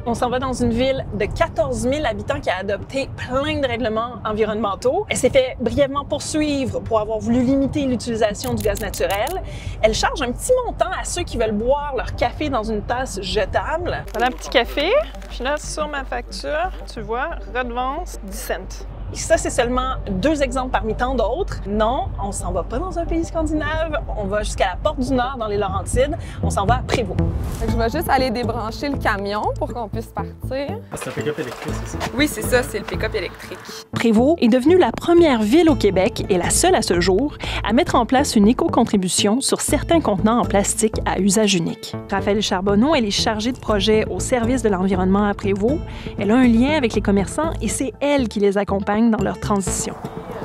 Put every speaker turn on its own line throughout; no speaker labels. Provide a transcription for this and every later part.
On s'en va dans une ville de 14 000 habitants qui a adopté plein de règlements environnementaux. Elle s'est fait brièvement poursuivre pour avoir voulu limiter l'utilisation du gaz naturel. Elle charge un petit montant à ceux qui veulent boire leur café dans une tasse jetable. Voilà un petit café. Puis là, sur ma facture, tu vois, redevance 10 cents. Et ça, c'est seulement 2 exemples parmi tant d'autres. Non, on s'en va pas dans un pays scandinave. On va jusqu'à la Porte du Nord, dans les Laurentides. On s'en va à Prévost.
Je vais juste aller débrancher le camion pour qu'on puisse partir.
C'est un pick-up électrique, c'est ça?
Oui, c'est ça, c'est le pick-up électrique.
Prévost est devenue la première ville au Québec et la seule à ce jour à mettre en place une éco-contribution sur certains contenants en plastique à usage unique. Raphaël Charbonneau, elle est chargée de projet au service de l'environnement à Prévost. Elle a un lien avec les commerçants et c'est elle qui les accompagne dans leur transition.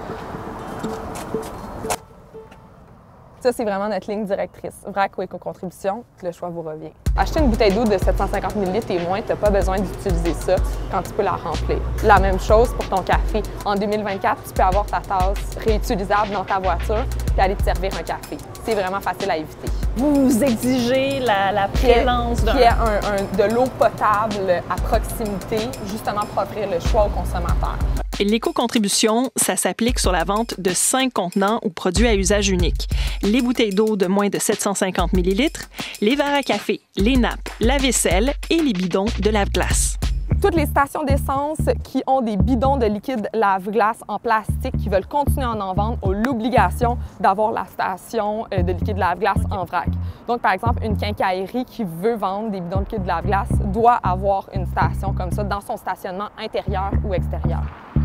Ça, c'est vraiment notre ligne directrice. Vrac ou éco-contribution, le choix vous revient. Acheter une bouteille d'eau de 750 ml et moins, tu n'as pas besoin d'utiliser ça quand tu peux la remplir. La même chose pour ton café. En 2024, tu peux avoir ta tasse réutilisable dans ta voiture et aller te servir un café. C'est vraiment facile à éviter.
Vous exigez la présence d'un...
Qui est de l'eau potable à proximité, justement pour offrir le choix aux consommateurs.
L'éco-contribution, ça s'applique sur la vente de 5 contenants ou produits à usage unique. Les bouteilles d'eau de moins de 750 ml, les verres à café, les nappes, la vaisselle et les bidons de lave-glace.
Toutes les stations d'essence qui ont des bidons de liquide lave-glace en plastique qui veulent continuer à en vendre ont l'obligation d'avoir la station de liquide lave-glace en vrac. Donc, par exemple, une quincaillerie qui veut vendre des bidons de liquide lave-glace doit avoir une station comme ça dans son stationnement intérieur ou extérieur.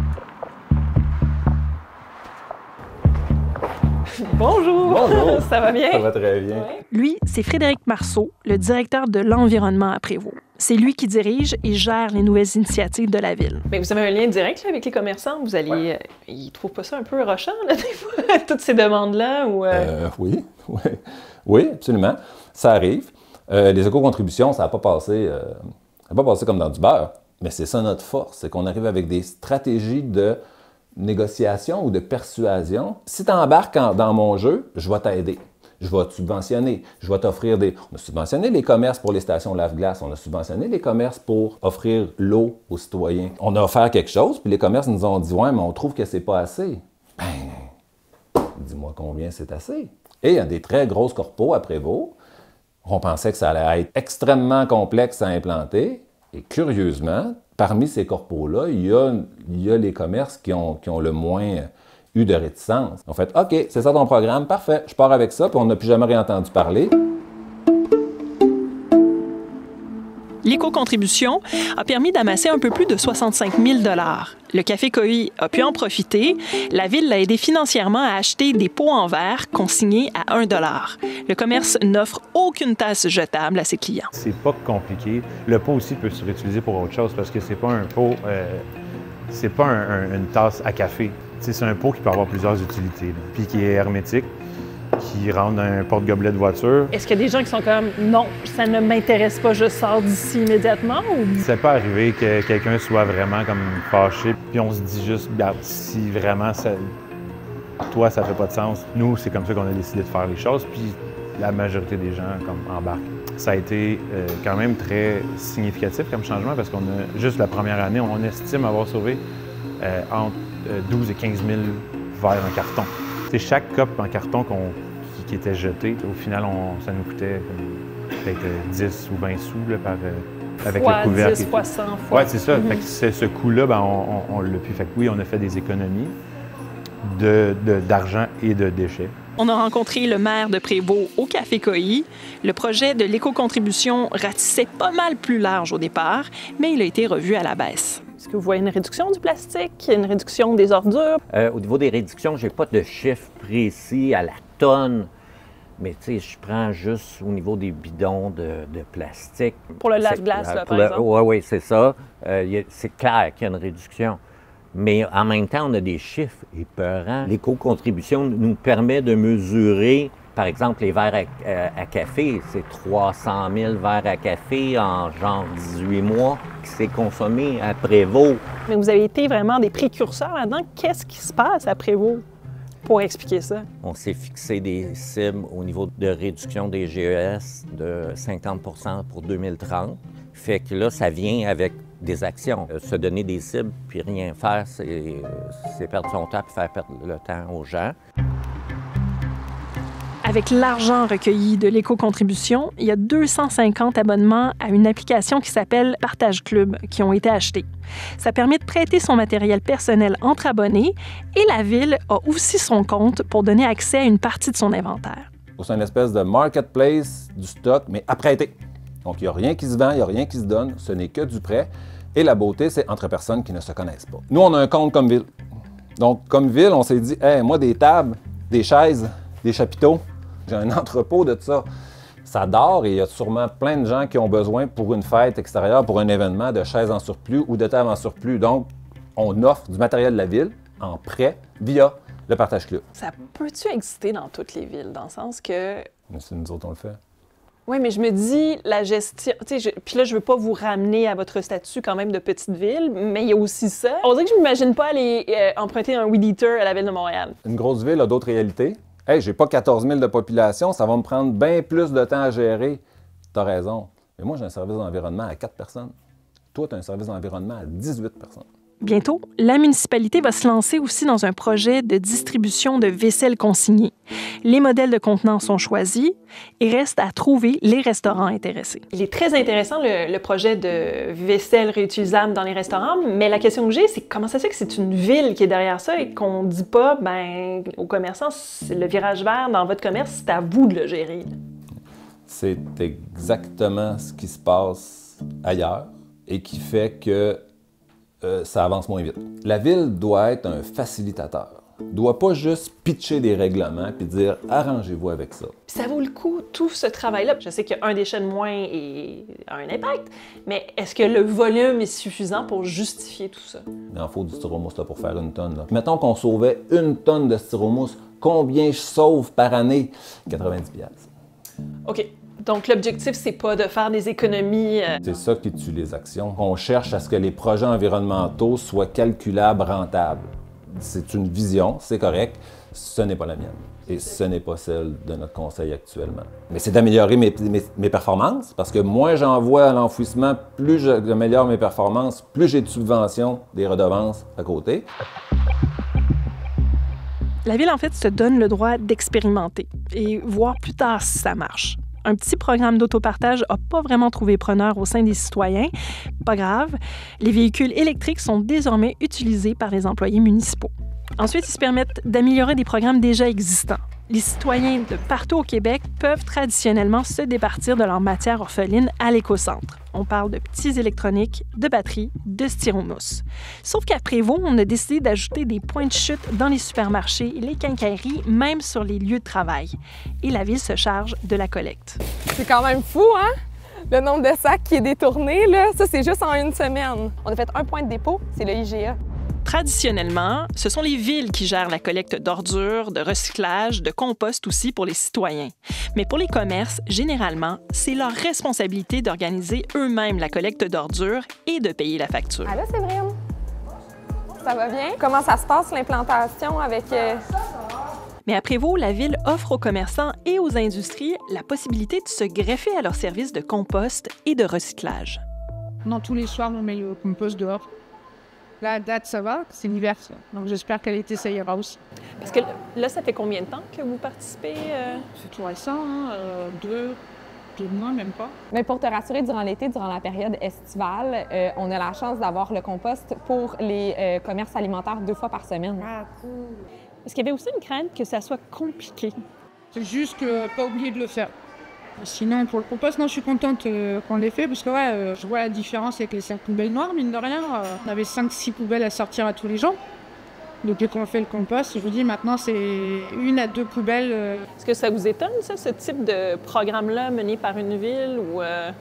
Bonjour!
Bonjour!
Ça va bien?
Ça va très bien.
Ouais. Lui, c'est Frédéric Marceau, le directeur de l'environnement à Prévost. C'est lui qui dirige et gère les nouvelles initiatives de la ville. Mais vous avez un lien direct là, avec les commerçants? Vous allez...
Ouais.
Ils trouvent pas ça un peu rochant, là, des fois, toutes ces demandes-là? Ou,
Oui, absolument. Ça arrive. Les éco-contributions, ça n'a pas passé comme dans du beurre. Mais c'est ça notre force, c'est qu'on arrive avec des stratégies de négociation ou de persuasion. Si tu embarques dans mon jeu, je vais t'aider. Je vais te subventionner. Je vais t'offrir des... On a subventionné les commerces pour les stations lave-glace. On a subventionné les commerces pour offrir l'eau aux citoyens. On a offert quelque chose, puis les commerces nous ont dit « Ouais, mais on trouve que c'est pas assez. » Ben, dis-moi combien c'est assez. Et il y a des très grosses corpos à Prévost. On pensait que ça allait être extrêmement complexe à implanter. Et curieusement, parmi ces corpos-là, il y a les commerces qui ont le moins eu de réticence. On fait « OK, c'est ça ton programme, parfait, je pars avec ça », puis on n'a plus jamais rien entendu parler.
L'éco-contribution a permis d'amasser un peu plus de 65 000 $. Le Café Coï a pu en profiter. La ville l'a aidé financièrement à acheter des pots en verre consignés à 1 $. Le commerce n'offre aucune tasse jetable à ses clients.
C'est pas compliqué. Le pot aussi peut se réutiliser pour autre chose parce que c'est pas un pot, c'est pas une tasse à café. C'est un pot qui peut avoir plusieurs utilités, là, puis qui est hermétique, qui rentre dans un porte-gobelet de voiture.
Est-ce qu'il y a des gens qui sont comme « Non, ça ne m'intéresse pas, je sors d'ici immédiatement » ou...
C'est pas arrivé que quelqu'un soit vraiment comme fâché, puis on se dit juste, regarde, si vraiment toi, ça fait pas de sens. Nous, c'est comme ça qu'on a décidé de faire les choses, puis la majorité des gens comme embarquent. Ça a été quand même très significatif comme changement parce qu'on a, juste la première année, on estime avoir sauvé entre 12 et 15 000 verres en carton. C'est chaque cup en carton qui était jeté, au final, ça nous coûtait peut-être 10 ou 20 sous là, avec le couvercle.
10 fois 100 fois.
Oui, c'est ça. Fait que ce coût-là, ben, on l'a pu. Fait que oui, on a fait des économies d'argent et de déchets.
On a rencontré le maire de Prévost au Café Coï. Le projet de l'éco-contribution ratissait pas mal plus large au départ, mais il a été revu à la baisse. Est-ce que vous voyez une réduction du plastique, une réduction des ordures?
Au niveau des réductions, je n'ai pas de chiffre précis à la tonne, mais tu sais, je prends juste au niveau des bidons de plastique.
Pour le lave-glace, par exemple?
Oui, c'est ça. C'est clair qu'il y a une réduction. Mais en même temps, on a des chiffres épeurants. L'éco-contribution nous permet de mesurer, par exemple, les verres à café. C'est 300 000 verres à café en genre 18 mois qui s'est consommé à Prévost.
Mais vous avez été vraiment des précurseurs là-dedans. Qu'est-ce qui se passe à Prévost pour expliquer ça?
On s'est fixé des cibles au niveau de réduction des GES de 50 pour 2030. Fait que là, ça vient avec des actions. Se donner des cibles puis rien faire, c'est perdre son temps puis faire perdre le temps aux gens.
Avec l'argent recueilli de l'éco-contribution, il y a 250 abonnements à une application qui s'appelle Partage Club qui ont été achetés. Ça permet de prêter son matériel personnel entre abonnés et la Ville a aussi son compte pour donner accès à une partie de son inventaire.
C'est une espèce de marketplace du stock, mais à prêter. Donc, il n'y a rien qui se vend, il n'y a rien qui se donne, ce n'est que du prêt. Et la beauté, c'est entre personnes qui ne se connaissent pas. Nous, on a un compte comme Ville. Donc, comme Ville, on s'est dit, hey, moi, des tables, des chaises, des chapiteaux, j'ai un entrepôt de ça. Ça dort et il y a sûrement plein de gens qui ont besoin pour une fête extérieure, pour un événement, de chaises en surplus ou de tables en surplus. Donc, on offre du matériel de la Ville en prêt via le Partage Club.
Ça peut-tu exister dans toutes les villes, dans le sens que...
Mais c'est nous autres, on le fait.
Oui, mais je me dis, la gestion... Puis là, je veux pas vous ramener à votre statut quand même de petite ville, mais il y a aussi ça. On dirait que je m'imagine pas aller emprunter un weed eater à la Ville de Montréal.
Une grosse ville a d'autres réalités. Hey, j'ai pas 14 000 de population, ça va me prendre bien plus de temps à gérer. T'as raison. Mais moi, j'ai un service d'environnement à 4 personnes. Toi, tu as un service d'environnement à 18 personnes.
Bientôt, la municipalité va se lancer aussi dans un projet de distribution de vaisselle consignée. Les modèles de contenants sont choisis et reste à trouver les restaurants intéressés. Il est très intéressant, le projet de vaisselle réutilisable dans les restaurants, mais la question que j'ai, c'est comment ça se fait que c'est une ville qui est derrière ça et qu'on ne dit pas, ben, aux commerçants, c'est le virage vert dans votre commerce, c'est à vous de le gérer.
C'est exactement ce qui se passe ailleurs et qui fait que ça avance moins vite. La ville doit être un facilitateur. Doit pas juste pitcher des règlements puis dire « arrangez-vous avec ça ».
Ça vaut le coup, tout ce travail-là. Je sais qu'un déchet de moins a un impact, mais est-ce que le volume est suffisant pour justifier tout ça?
Il en faut du styromousse là, pour faire une tonne. Là. Mettons qu'on sauvait 1 tonne de styromousse. Combien je sauve par année? 90$.
OK. Donc, l'objectif, c'est pas de faire des économies.
C'est ça qui tue les actions. On cherche à ce que les projets environnementaux soient calculables, rentables. C'est une vision, c'est correct. Ce n'est pas la mienne. Et ce n'est pas celle de notre conseil actuellement. Mais c'est d'améliorer mes performances, parce que moins j'envoie à l'enfouissement, plus j'améliore mes performances, plus j'ai de subventions, des redevances à côté.
La Ville, en fait, se donne le droit d'expérimenter et voir plus tard si ça marche. Un petit programme d'autopartage n'a pas vraiment trouvé preneur au sein des citoyens. Pas grave, les véhicules électriques sont désormais utilisés par les employés municipaux. Ensuite, ils se permettent d'améliorer des programmes déjà existants. Les citoyens de partout au Québec peuvent traditionnellement se départir de leur matière orpheline à l'éco-centre. On parle de petits électroniques, de batteries, de styromousse. Sauf qu'à Prévost, on a décidé d'ajouter des points de chute dans les supermarchés, les quincailleries, même sur les lieux de travail. Et la Ville se charge de la collecte.
C'est quand même fou, hein? Le nombre de sacs qui est détourné, là, ça, c'est juste en une semaine. On a fait un point de dépôt, c'est le IGA.
Traditionnellement, ce sont les villes qui gèrent la collecte d'ordures, de recyclage, de compost aussi pour les citoyens. Mais pour les commerces, généralement, c'est leur responsabilité d'organiser eux-mêmes la collecte d'ordures et de payer la facture.
Allô, Séverine? Ça va bien? Comment ça se passe, l'implantation avec...
Mais à Prévost, la Ville offre aux commerçants et aux industries la possibilité de se greffer à leurs services de compost et de recyclage.
Non, tous les soirs, on met le compost dehors. La date, ça va, c'est l'hiver, ça. Donc j'espère qu'à l'été, ça ira aussi.
Parce que là, ça fait combien de temps que vous participez?
C'est tout récent, hein? 2 mois, même pas.
Mais pour te rassurer, durant l'été, durant la période estivale, on a la chance d'avoir le compost pour les commerces alimentaires 2 fois par semaine.
Ah, cool.
Est-ce qu'il y avait aussi une crainte que ça soit compliqué?
C'est juste que pas oublier de le faire. Sinon, pour le compost, non, je suis contente qu'on l'ait fait parce que ouais, je vois la différence avec les 5 poubelles noires, mine de rien. On avait 5-6 poubelles à sortir à tous les gens. Donc, dès qu'on fait le compost, je vous dis maintenant, c'est 1 à 2 poubelles.
Est-ce que ça vous étonne, ça, ce type de programme-là mené par une ville ou...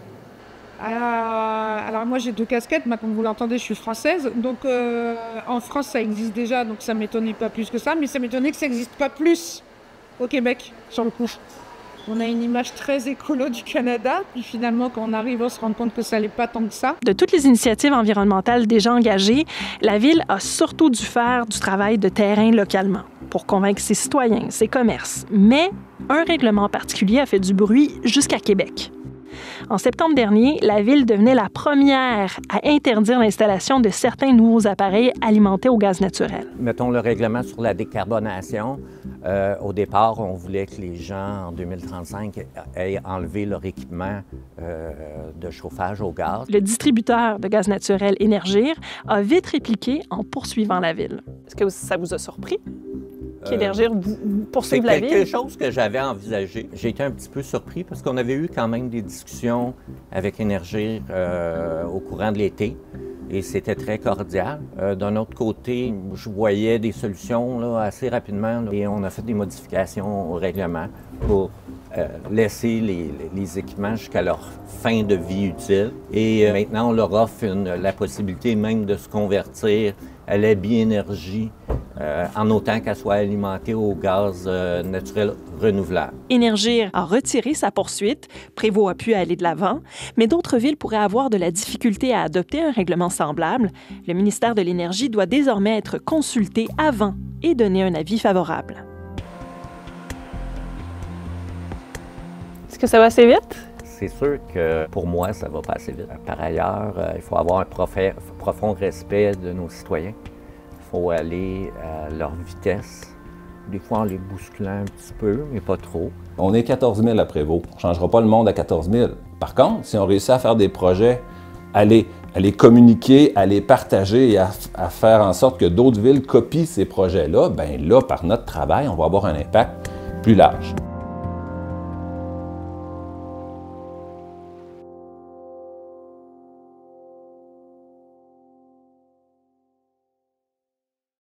Alors, moi, j'ai 2 casquettes. Maintenant, comme vous l'entendez, je suis française. Donc, en France, ça existe déjà, donc ça ne m'étonnait pas plus que ça. Mais ça m'étonnait que ça n'existe pas plus au Québec, sur le coup. On a une image très écolo du Canada, puis finalement, quand on arrive, on se rend compte que ça n'allait pas tant que ça.
De toutes les initiatives environnementales déjà engagées, la Ville a surtout dû faire du travail de terrain localement pour convaincre ses citoyens, ses commerces. Mais un règlement particulier a fait du bruit jusqu'à Québec. En septembre dernier, la ville devenait la première à interdire l'installation de certains nouveaux appareils alimentés au gaz naturel.
Mettons le règlement sur la décarbonation. Au départ, on voulait que les gens, en 2035, aient enlevé leur équipement de chauffage au gaz.
Le distributeur de gaz naturel Énergir a vite répliqué en poursuivant la ville. Est-ce que ça vous a surpris qu'Énergir poursuive la ville?
C'est quelque chose que j'avais envisagé. J'ai été un petit peu surpris parce qu'on avait eu quand même des discussions avec Énergir au courant de l'été. Et c'était très cordial. D'un autre côté, je voyais des solutions là, assez rapidement là, et on a fait des modifications au règlement pour laisser les équipements jusqu'à leur fin de vie utile. Et maintenant, on leur offre la possibilité même de se convertir à la biénergie en autant qu'elle soit alimentée au gaz naturel renouvelable.
Énergir a retiré sa poursuite, Prévost a pu aller de l'avant, mais d'autres villes pourraient avoir de la difficulté à adopter un règlement semblable. Le ministère de l'Énergie doit désormais être consulté avant et donner un avis favorable. Est-ce que ça va assez vite?
C'est sûr que pour moi, ça va pas assez vite. Par ailleurs, il faut avoir un profond respect de nos citoyens. Il faut aller à leur vitesse, des fois en les bousculant un petit peu, mais pas trop.
On est 14 000 à Prévost. On ne changera pas le monde à 14 000. Par contre, si on réussit à faire des projets, à les communiquer, à les partager et à faire en sorte que d'autres villes copient ces projets-là, bien là, par notre travail, on va avoir un impact plus large.